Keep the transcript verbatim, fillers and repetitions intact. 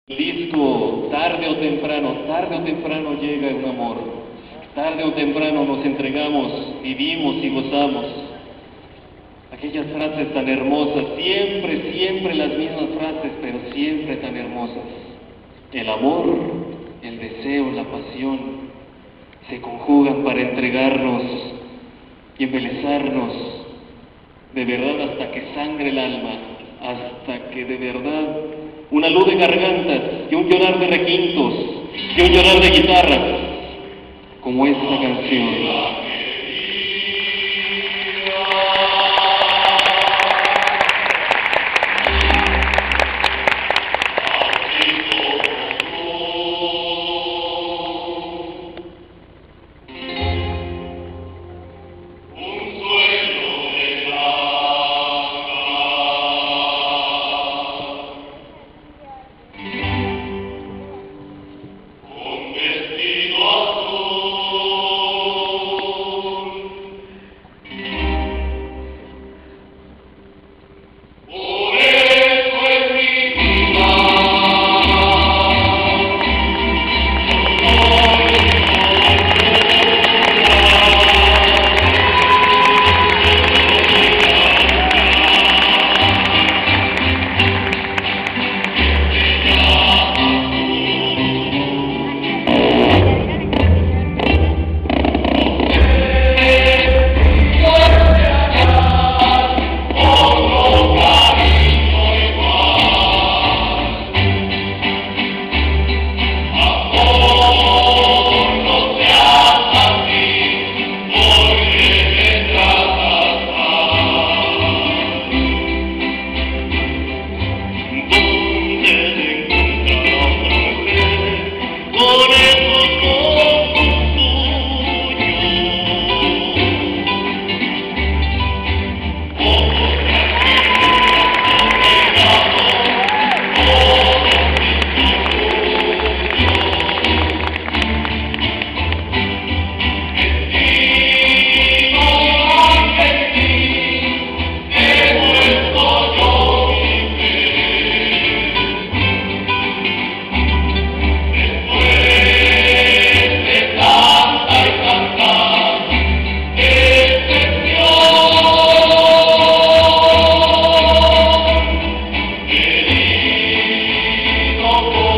disco, tarde o temprano, tarde o temprano llega un amor, tarde o temprano nos entregamos, vivimos y gozamos. Aquellas frases tan hermosas, siempre, siempre las mismas frases, pero siempre tan hermosas. El amor, el deseo, la pasión, se conjugan para entregarnos y embelezarnos, de verdad hasta que sangre el alma, hasta que de verdad una luz de gargantas y un llorar de requintos y un llorar de guitarras, como esta canción. Oh,